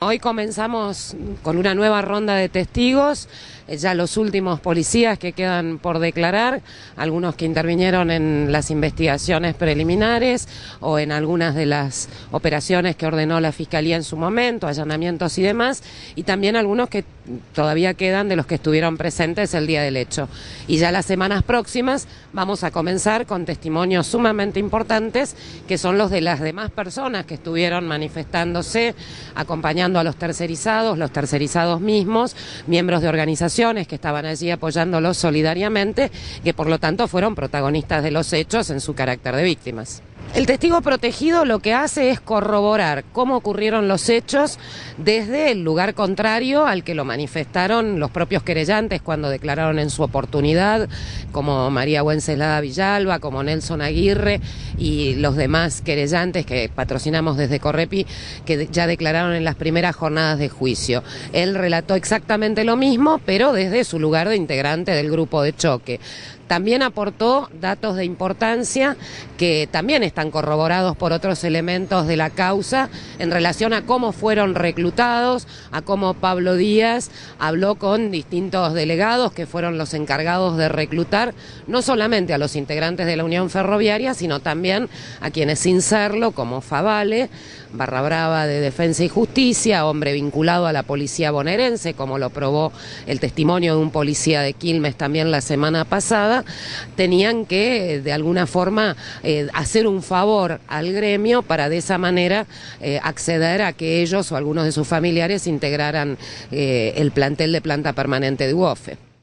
Hoy comenzamos con una nueva ronda de testigos, ya los últimos policías que quedan por declarar, algunos que intervinieron en las investigaciones preliminares o en algunas de las operaciones que ordenó la Fiscalía en su momento, allanamientos y demás, y también algunos que todavía quedan de los que estuvieron presentes el día del hecho. Y ya las semanas próximas vamos a comenzar con testimonios sumamente importantes, que son los de las demás personas que estuvieron manifestándose, acompañando a los tercerizados mismos, miembros de organizaciones que estaban allí apoyándolos solidariamente, que por lo tanto fueron protagonistas de los hechos en su carácter de víctimas. El testigo protegido lo que hace es corroborar cómo ocurrieron los hechos desde el lugar contrario al que lo manifestaron los propios querellantes cuando declararon en su oportunidad, como María Wenceslada Villalba, como Nelson Aguirre y los demás querellantes que patrocinamos desde Correpi, que ya declararon en las primeras jornadas de juicio. Él relató exactamente lo mismo, pero desde su lugar de integrante del grupo de choque. También aportó datos de importancia que también están corroborados por otros elementos de la causa en relación a cómo fueron reclutados, a cómo Pablo Díaz habló con distintos delegados que fueron los encargados de reclutar no solamente a los integrantes de la Unión Ferroviaria, sino también a quienes sin serlo, como Favale, barra brava de Defensa y Justicia, hombre vinculado a la policía bonaerense, como lo probó el testimonio de un policía de Quilmes también la semana pasada, tenían que de alguna forma hacer un favor al gremio para de esa manera acceder a que ellos o algunos de sus familiares integraran el plantel de planta permanente de UOFE.